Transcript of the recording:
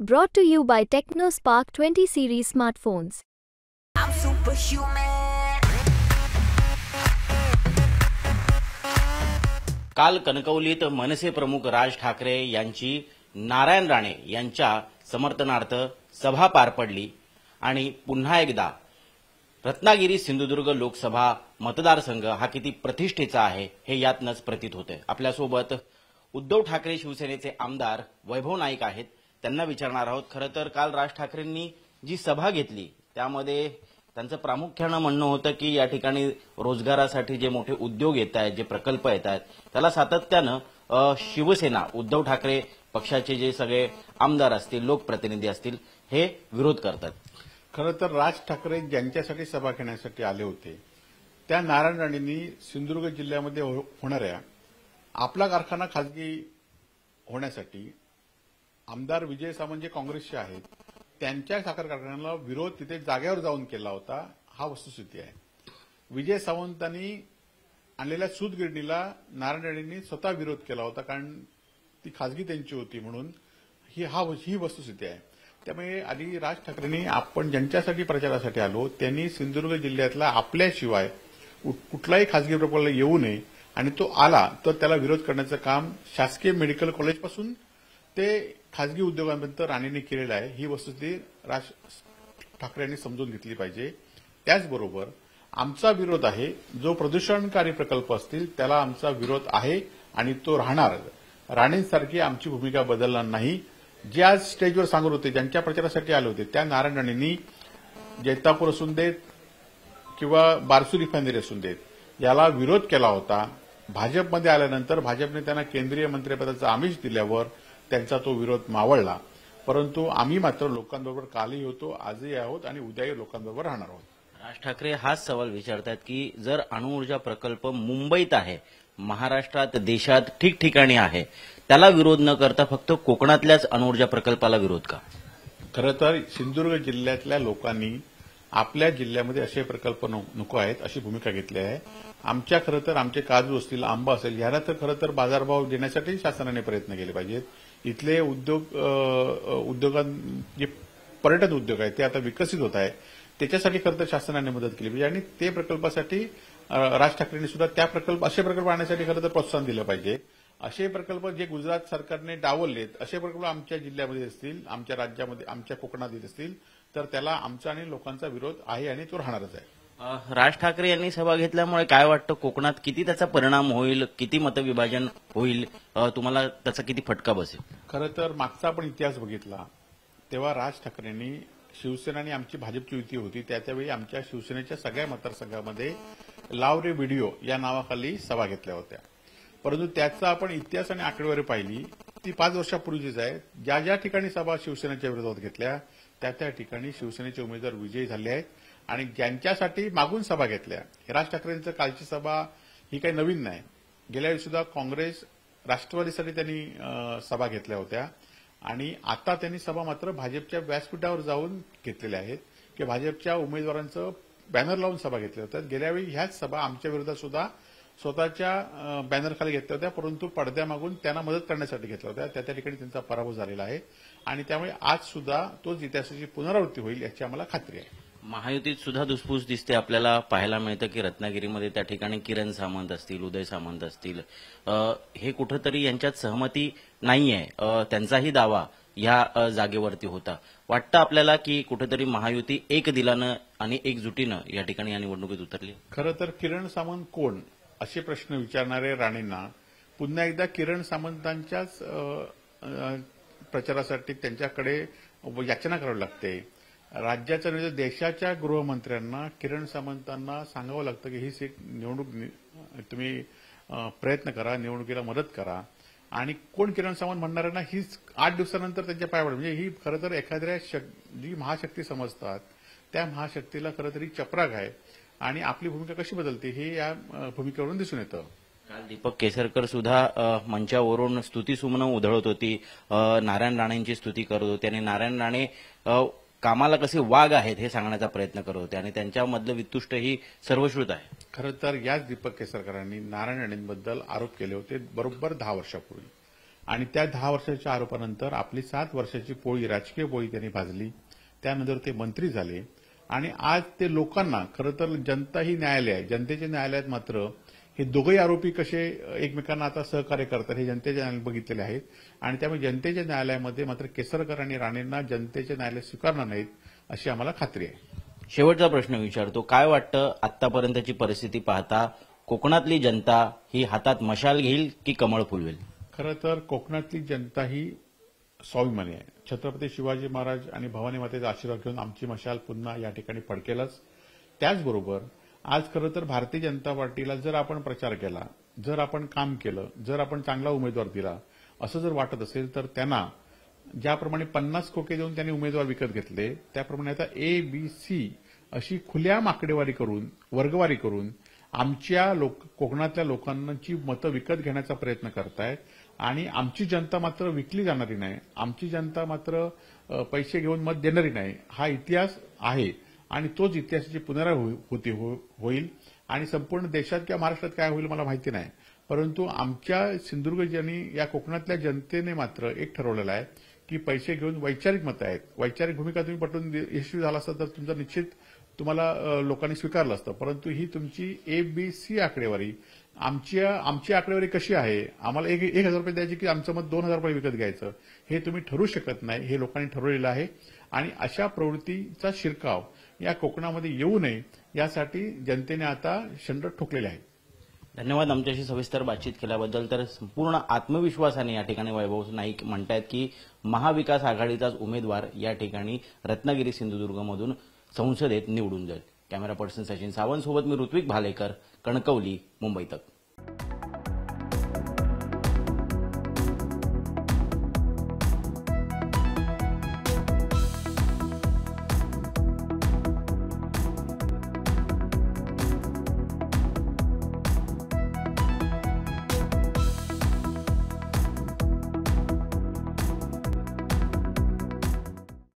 Brought to you by TechnoSpark 20 series smartphones. I'm superhuman. काल कणकवलीत मनसे प्रमुख राज ठाकरे यांची नारायण राणे यांच्या समर्थनार्थ सभा पार पडली आणि पुन्हा एकदा रत्नागिरी सिंधुदुर्ग लोकसभा मतदारसंघ हा किती प्रतिष्ठेचा आहे हे यातनच प्रतीत होते। आपल्यासोबत उद्धव ठाकरे शिवसेनेचे आमदार वैभव नाईक आहेत, त्यांना विचारणार आहोत। खरं तर काल राज ठाकरेंनी जी सभा घेतली त्यामध्ये त्यांचं प्रामुख्यानं म्हणणं होतं की या ठिकाणी रोजगारासाठी जे मोठे उद्योग येत आहेत, जे प्रकल्प येत आहेत, त्याला सातत्यानं शिवसेना उद्धव ठाकरे पक्षाचे जे सगळे आमदार असतील, लोकप्रतिनिधी असतील, हे विरोध करतात। खरं तर राज ठाकरे ज्यांच्यासाठी सभा घेण्यासाठी आले होते त्या नारायण राणेंनी सिंधुदुर्ग जिल्ह्यामध्ये होणाऱ्या आपला कारखाना खासगी होण्यासाठी आमदार विजय सावंत जे काँग्रेसचे आहेत त्यांच्या साखर कारखान्याला विरोध तिथे जागेवर जाऊन केला होता, हा वस्तुस्थिती आहे। विजय सावंतांनी आणलेल्या सूतगिरणीला नारायण राणेंनी स्वतः विरोध केला होता, कारण ती खासगी त्यांची होती म्हणून ही वस्तुस्थिती आहे। त्यामुळे आधी राज ठाकरेंनी आपण ज्यांच्यासाठी प्रचारासाठी आलो त्यांनी सिंधुदुर्ग जिल्ह्यातला आपल्याशिवाय कुठलाही खासगी प्रकल्प येऊ नये आणि तो आला तर त्याला विरोध करण्याचं काम शासकीय मेडिकल कॉलेजपासून ते खासगी उद्योगांपर्यंत राणेंनी केलेलं आहे। ही वस्तुस्थिती राज ठाकरे यांनी समजून घेतली पाहिजे। त्याचबरोबर आमचा विरोध आहे, जो प्रदूषणकारी प्रकल्प असतील त्याला आमचा विरोध आहे आणि तो राहणार। राणेंसारखी आमची भूमिका बदलणार नाही। जे आज स्टेजवर सांगत होते, ज्यांच्या प्रचारासाठी आले होते, त्या नारायण राणेंनी जैतापूर असून देत किंवा बारसू रिफायनरी असून देत याला विरोध केला होता। भाजपमध्ये आल्यानंतर भाजपने त्यांना केंद्रीय मंत्रिपदाचं आमिष दिल्यावर त्यांचा तो विरोध मावळला, परंतु आम्ही मात्र लोकांबरोबर कालही होतो, आजही आहोत आणि उद्याही लोकांबरोबर राहणार आहोत। राज ठाकरे हाच सवाल विचारतात की जर अणुऊर्जा प्रकल्प मुंबईत आहे, महाराष्ट्रात, देशात ठिकठिकाणी आहे, त्याला विरोध न करता फक्त कोकणातल्याच अणुऊर्जा प्रकल्पाला विरोध का? खरं तर सिंधुदुर्ग जिल्ह्यातल्या लोकांनी आपल्या जिल्ह्यामध्ये असे प्रकल्प नको आहेत अशी भूमिका घेतली आहे। खरं तर आमचे काजू असतील, आंबा असेल, याला तर खरं तर बाजारभाव देण्यासाठी शासनाने प्रयत्न केले पाहिजेत। इथले उद्योगां जे पर्यटन उद्योग आहे ते आता विकसित होत आहे, त्याच्यासाठी खरं तर शासनाने मदत केली पाहिजे आणि ते प्रकल्पासाठी राज ठाकरेंनी सुद्धा असे प्रकल्प आणण्यासाठी खरं तर प्रोत्साहन दिलं पाहिजे। असे प्रकल्प जे गुजरात सरकारने डावललेत असे प्रकल्प आमच्या जिल्ह्यामध्ये असतील, आमच्या राज्यामध्ये, आमच्या कोकणात येत असतील तर त्याला आमचा आणि लोकांचा विरोध आहे आणि तो राहणारच आहे। राज ठाकरे यांनी सभा घेतल्यामुळे काय वाटतं, कोकणात किती त्याचा परिणाम होईल, किती मतविभाजन होईल, तुम्हाला त्याचा किती फटका बसेल? खरं तर मागचा आपण इतिहास बघितला तेव्हा राज ठाकरेंनी शिवसेना आणि आमची भाजपची युती होती, त्यावेळी आमच्या शिवसेनेच्या सगळ्या मतदारसंघामध्ये लाव रे व्हिडिओ या नावाखाली सभा घेतल्या होत्या। परंतु त्याचा आपण इतिहास आणि आकडेवारी पाहिली ती 5 वर्षापूर्वीच आहे। ज्या ज्या ठिकाणी सभा शिवसेनेच्या विरोधात घेतल्या त्या ठिकाणी शिवसेनेचे उमेदवार विजयी झाले आहेत आणि ज्यांच्यासाठी मागून सभा घेतल्या, राज ठाकरेंचं कालची सभा ही काही नवीन नाही। गेल्या वेळी सुद्धा काँग्रेस, राष्ट्रवादीसाठी त्यांनी सभा घेतल्या होत्या आणि आता त्यांनी सभा मात्र भाजपच्या व्यासपीठावर जाऊन घेतलेल्या आहेत की भाजपच्या उमेदवारांचं बॅनर लावून सभा घेतल्या होत्या। गेल्यावेळी ह्याच सभा आमच्या विरोधात सुद्धा स्वतःच्या बॅनरखाली घेतल्या होत्या, परंतु पडद्यामागून त्यांना मदत करण्यासाठी घेतल्या होत्या। त्या ठिकाणी त्यांचा पराभव झालेला आहे आणि त्यामुळे आज सुद्धा तोच इतिहासाची पुनरावृत्ती होईल याची आम्हाला खात्री आहे। महायुतीत सुद्धा धुसफूस दिसते, आपल्याला पाहायला मिळतं की रत्नागिरीमध्ये त्या ठिकाणी किरण सामंत असतील, उदय सामंत असतील, हे कुठंतरी यांच्यात सहमती नाहीये, त्यांचाही दावा या जागेवरती होता। वाटतं आपल्याला की कुठंतरी महायुती एक दिलानं आणि एकजुटीनं या ठिकाणी या निवडणुकीत उतरली? खरं तर किरण सामंत कोण असे प्रश्न विचारणारे राणेंना पुन्हा एकदा किरण सामंतांच्याच प्रचारासाठी त्यांच्याकडे याचना करावी लागते। राज्याच्या म्हणजे देशाच्या गृहमंत्र्यांना किरण सामंतांना सांगावं लागतं की ही सीट निवडणूक तुम्ही प्रयत्न करा, निवडणुकीला मदत करा आणि कोण किरण सामंत म्हणणाऱ्यांना हीच 8 दिवसानंतर त्यांच्या पायावर म्हणजे ही खरं तर एखाद्या जी महाशक्ती समजतात त्या महाशक्तीला खरं तरी चपराक आहे आणि आपली भूमिका कशी बदलते हे या भूमिकेवरून दिसून येतं। काल दीपक केसरकर सुद्धा मंचावरून स्तुतीसुमनं उधळत होती, नारायण राणेंची स्तुती करत होते आणि नारायण राणे कामाला कसे वाघ आहेत हे सांगण्याचा प्रयत्न करत होते आणि त्यांच्यामधलं वितुष्ट ही सर्वश्रुत आहे। खरं तर याच दीपक केसरकरांनी नारायण राणेंबद्दल आरोप केले होते बरोबर 10 वर्षापूर्वी आणि त्या 10 वर्षाच्या आरोपानंतर आपली 7 वर्षाची पोळी, राजकीय पोळी त्यांनी भाजली. त्यानंतर ते मंत्री झाले आणि आज ते लोकांना, खरं तर जनता ही न्यायालय आहे, जनतेच्या न्यायालयात मात्र हे दोघंही आरोपी कसे एकमेकांना आता सहकार्य करतात हे जनतेच्या न्यायालयात बघितलेले आहेत. आणि त्यामुळे जनतेच्या न्यायालयामध्ये मात्र केसरकर आणि राणेंना जनतेचे न्यायालय स्वीकारणार नाहीत अशी आम्हाला खात्री आहे. शेवटचा प्रश्न विचारतो, काय वाटतं आतापर्यंतची परिस्थिती पाहता कोकणातली जनता ही हातात मशाल घेईल की कमळ फुलवेल? खरं तर कोकणातली जनता ही स्वाभिमानी आहे. छत्रपती शिवाजी महाराज आणि भवानी मातेचा आशीर्वाद घेऊन आमची मशाल पुन्हा या ठिकाणी फडकेलच. त्याचबरोबर आज खरं तर भारतीय जनता पार्टीला जर आपण प्रचार केला, जर आपण काम केलं, जर आपण चांगला उमेदवार दिला असं जर वाटत असेल तर त्यांना ज्याप्रमाणे 50 खोके देऊन त्यांनी उमेदवार विकत घेतले त्याप्रमाणे आता ABC अशी खुल्या आकडेवारी करून, वर्गवारी करून आमच्या कोकणातल्या लोकांची मतं विकत घेण्याचा प्रयत्न करतायत. आणि आमची जनता मात्र विकली जाणारी नाही, आमची जनता मात्र पैसे घेऊन मत देणारी नाही. हा इतिहास आहे आणि तोच इतिहासाची पुनरावृत्ती होईल. आणि संपूर्ण देशात किंवा महाराष्ट्रात काय होईल मला माहिती नाही, परंतु आमच्या सिंधुदुर्ग या कोकणातल्या जनतेने मात्र एक ठरवलेलं आहे की पैसे घेऊन वैचारिक मतं आहेत. वैचारिक भूमिका तुम्ही पटवून यशस्वी झाला असता तर तुमचा निश्चित तुम्हाला लोकांनी स्वीकारलं असतं. परंतु ही तुमची ABC आकडेवारी, आमची आकडेवारी कशी आहे, आम्हाला 1,000 रुपये द्यायचे की आमचं मत 2,000 रुपये विकत घ्यायचं, हे तुम्ही ठरवू शकत नाही. हे लोकांनी ठरवलेलं आहे आणि अशा प्रवृत्तीचा शिरकाव या कोकणामध्ये येऊ नये यासाठी जनतेने आता शंड ठोकलेले आहे. धन्यवाद आमच्याशी सविस्तर बातचीत केल्याबद्दल. तर संपूर्ण आत्मविश्वासाने या ठिकाणी वैभव नाईक म्हणतायत की महाविकास आघाडीचाच उमेदवार या ठिकाणी रत्नागिरी सिंधुदुर्गमधून संसदेत निवडून जाईल. कॅमेरा पर्सन सचिन सावंत सोबत मी ऋत्विक भालेकर, कणकवली, मुंबई तक.